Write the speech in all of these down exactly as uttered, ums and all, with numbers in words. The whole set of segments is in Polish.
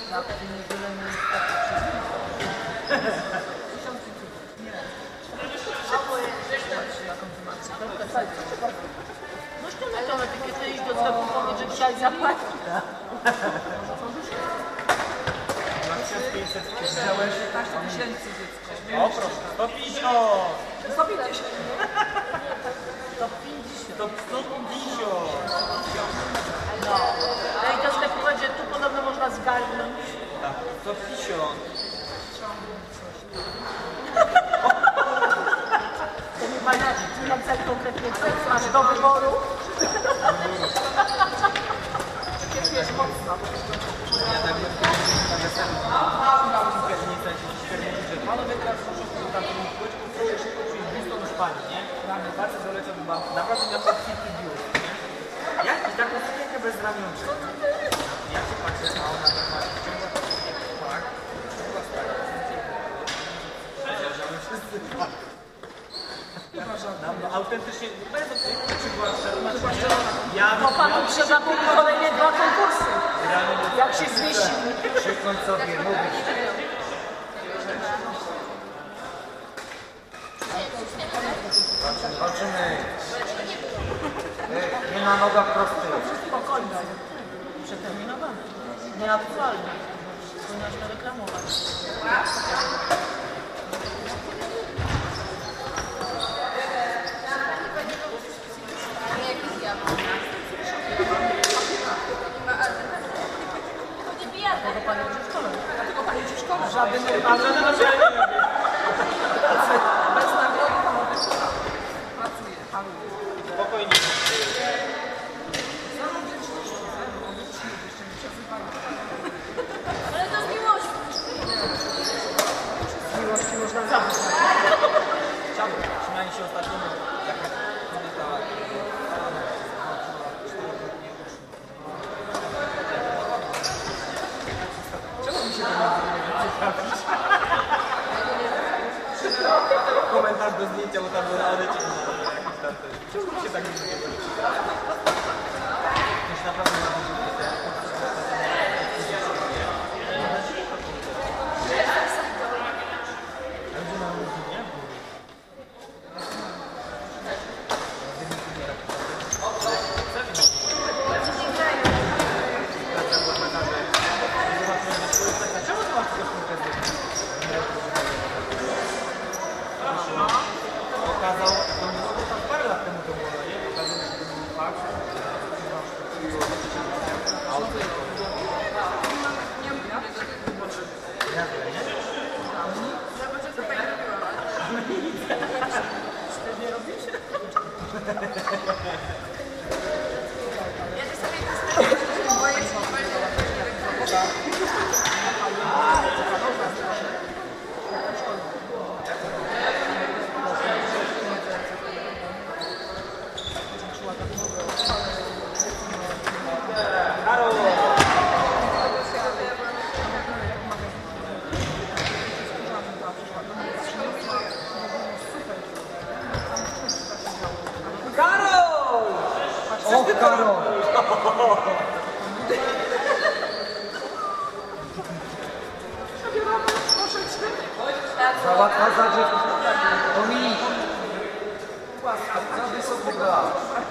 No ściągnę tą etykietę i iść do sklepu powiedzieć, że chciałeś zapłacić. Wziąłeś piętnaście tysięcy dziecko. O proszę, sto pięćdziesiąt! sto pięćdziesiąt. sto pięćdziesiąt. To sto pięćdziesiąt! No. No i to sklep powiedzie, tu podobno można zgarnąć. Tak, sto pięćdziesiąt. To nie ma nie mam tak konkretnie co masz do wyboru. Przecież jest mocno. Ja tak nie wiem, panowie teraz muszą tam pójść, proszę szybko przyjść blisko do Szpanii, nie? Rany bardzo zalecam, bo naprawdę miał tak kilku biur, nie? Jak i taką sukienkę bez ramionczek. Ja się patrzę, a ona tak ma ciągle tak. Przecież wszyscy tak. No, autentycznie, bez przykład, ja... No panu trzeba było kolejne dwa konkursy. Jak się zmieści. Krzyknąć sobie, mówić. Walczymy. Nie na nogach prostych. Spokojnie. Przeterminowane. Nieaktualne. Powinnaś to reklamować. Tego pani uczy w szkole. Dlatego pani uczy w szkole. Żaden A żaden naczelny. Bez nagrody panowie pracuje, haluje. Spokojnie. Ale to z miłości. Z miłości można zabić. Chciałbym, śmiali się ostatnio, jak pamiętała. Czemu mi się to nie trafić? Komentarz do zdjęcia, bo tam było na odecie. Czemu mi się tak nie zrobiło? To się naprawdę nie zrobiło. Pokazał, to było tam parę lat temu to było, nie? Pokazał, że to był fakt. Auto i to. Jak to, nie? Zobaczę, co pani robiła. Nie robisz? Ja się sobie testuję, boję się, boję się. Karol! Karol! O, Karol! Załatwa zadziewka. Dominik! Za wysoko gra.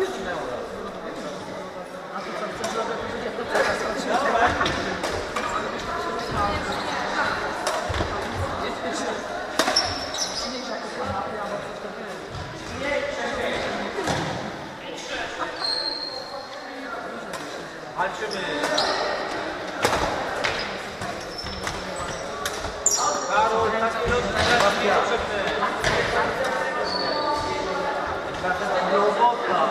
A to co, chcesz zrobić, to będzie to teraz. Walczymy! Karol, taki lot teraz nie potrzebny. Taka robota.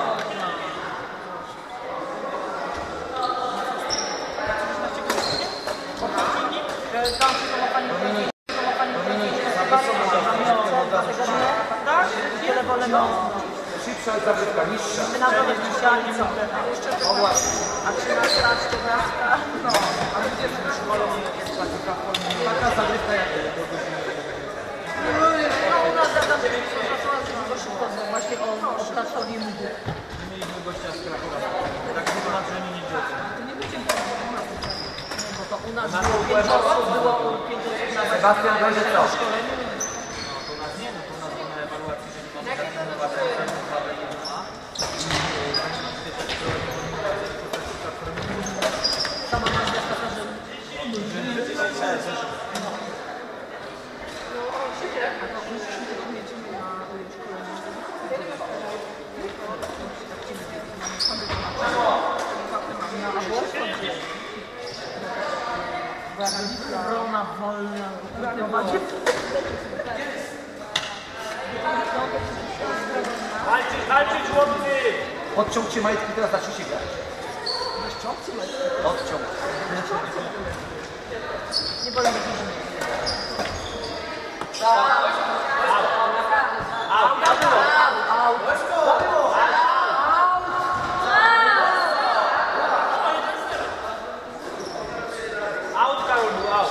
Tam to ma pani... Dominik, To ma pani... Dominik, za wysoko gra. Tak? Wiele wolę mocno. Szybsza zabytka, niższa. Ty na dole dzisiaj co? O właśnie. A trzynasta, czternasta? No, ale gdzie w szkoleniu jest taka forma? Taka zabytka jak do godziny. No u nas zadam go szybko, właśnie o, o Krakowie mówię. Mieliśmy gościa z Krakowa. Tak wytłumaczyli nie dzieci. Bo to u nas było pięć osób, było pięć osób na Sebastian będzie co? szkoleniu. No to u nas nie, no to u nas mamy ewaluację, że nie mamy żadnego dwa B jeden A. Sama nazwa jest taka, że Brona wolna. Walczyć, walczyć chłopcy! Odciągcie majtki, teraz zacznijcie grać. Odciąg. Nie wolno być Out, Karol, był out.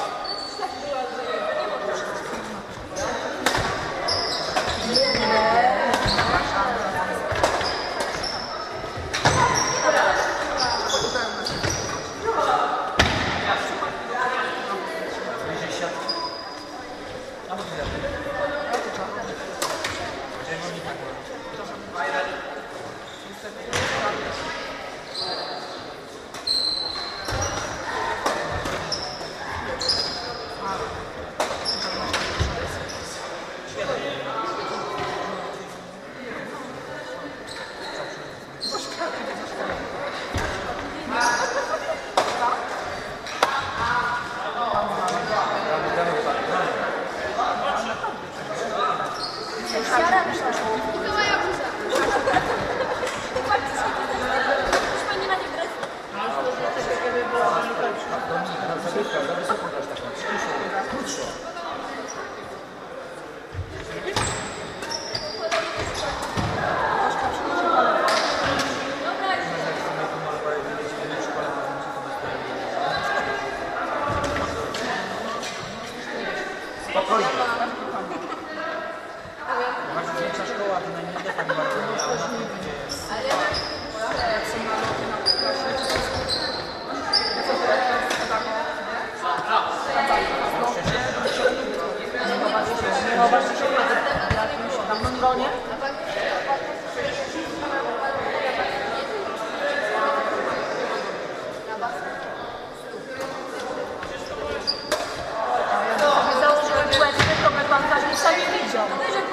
Bliżej siatki. Za wysoko grasz taką, ciszą, krótszą. Spokojnie. Masz większa szkoła, to najmniej tak bardzo nie, a u nas to gdzie jest. nie chowasz się w jakimś tam gronie. Ja założyłem łezkę, to by pan Kazimierza nie widział.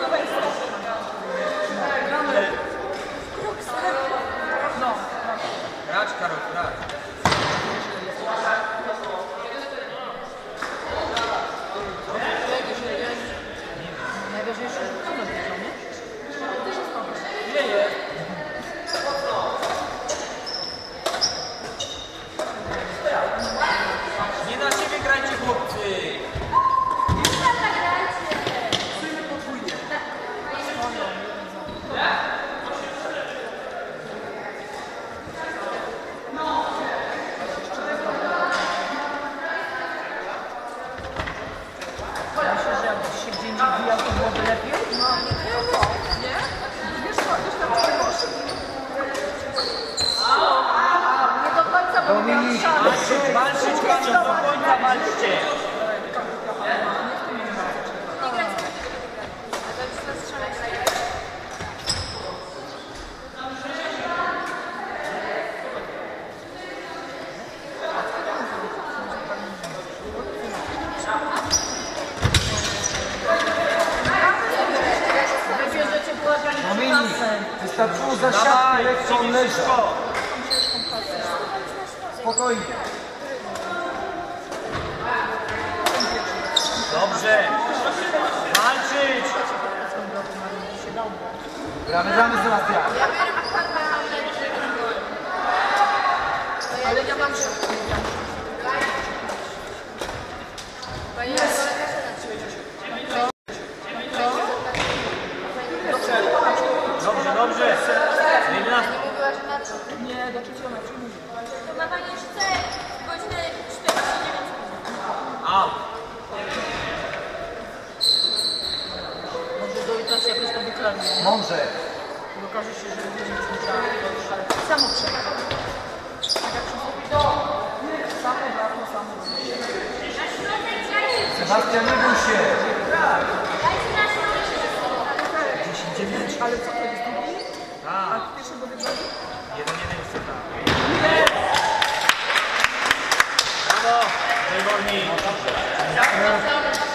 No. Grać, Karol, grać. Najważniejsze, że to nie wiedzą, nie? Ile jest? Nie na siebie grajcie, chłopcy! Myślę, że jakbyś się gdzie indziej wbijał, to byłoby lepiej. No, nie tylko. Nie? Wiesz co, wiesz tam nie do końca, bo nie miałam szans. Walczyć, walczyć, Karol, do końca walczcie! Wybierzecie błaganie Dominik, klasę. wystarczyło za siatkę Dawaj, lekką leżę. ciężko! Spokojnie. Dobrze! Walczyć! Gramy, gramy Sebastian. Ale ja mam szybko. Dobrze, dobrze! jedenasta. Nie, do trzeciego meczu. To ma pani chce godzinę czterdzieści dziewięć. Out! Może do jutra się jakoś to wyklarnie. Mądrze. Bo okaże się, że będzie nic musiała. Samo trzeba. Tak jak wszystko. Samo, brawo, samo. Sebastian, nie bój się. Dajcie nasze dziesięć dziewięć. Ale co to jest? Tak. A pierwszego wygrali? Jeden, jeden jeszcze tam. Brawo! Wyborni!